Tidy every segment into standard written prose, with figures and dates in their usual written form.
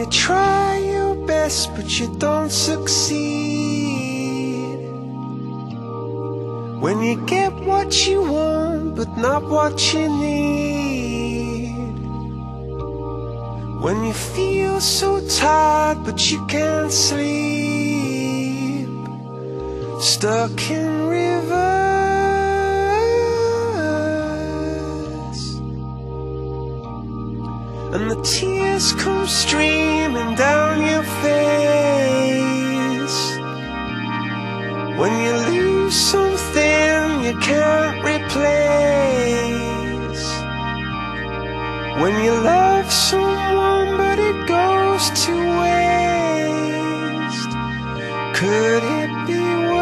try your best but you don't succeed, when you get what you want but not what you need, when you feel so tired but you can't sleep, stuck in rivers, and the tears come streaming down your face, when you lose something you can't replace, when you love someone but it goes to waste. Could it be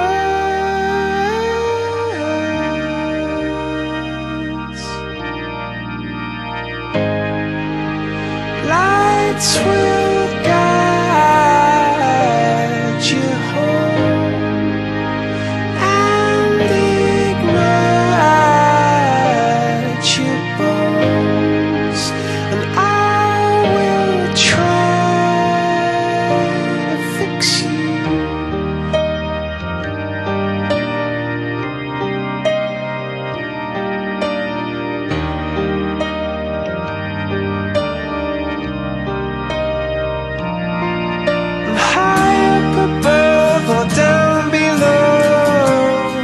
worse? Lights will guide you home and ignite your bones, and I will try to fix you. And high up above or down below,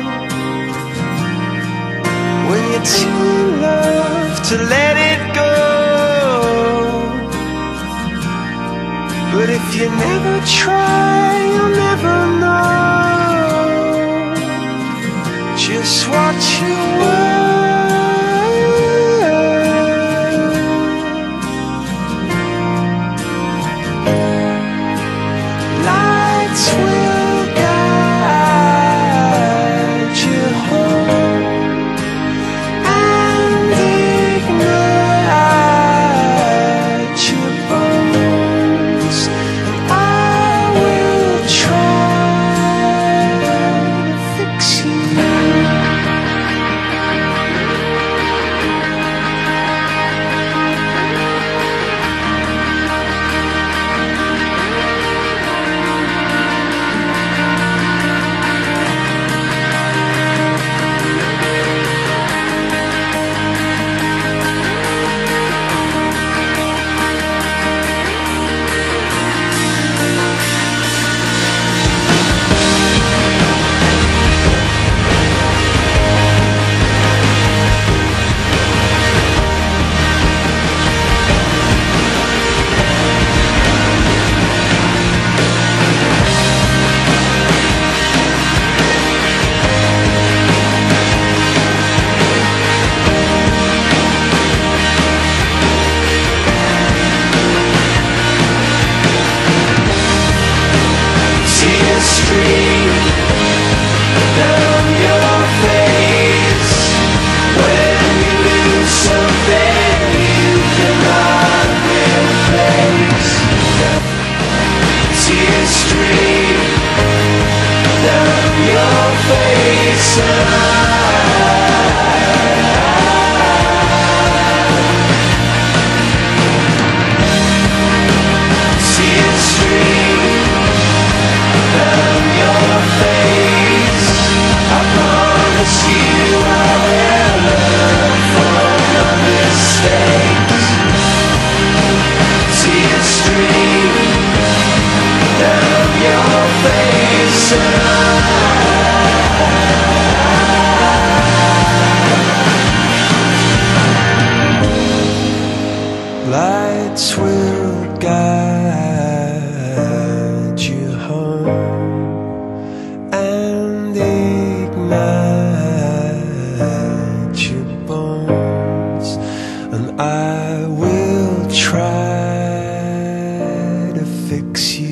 when you're too in love to let it go. But if you never try, you'll never know just what you were. Lights will guide you home and ignite your bones, and I will try to fix you. Tears stream down your face when you lose something you cannot replace. Tears stream down your face, tears stream down your face. I promise you I will learn from my mistakes. Tears stream down your face, lights will guide you home and ignite your bones, and I will try to fix you.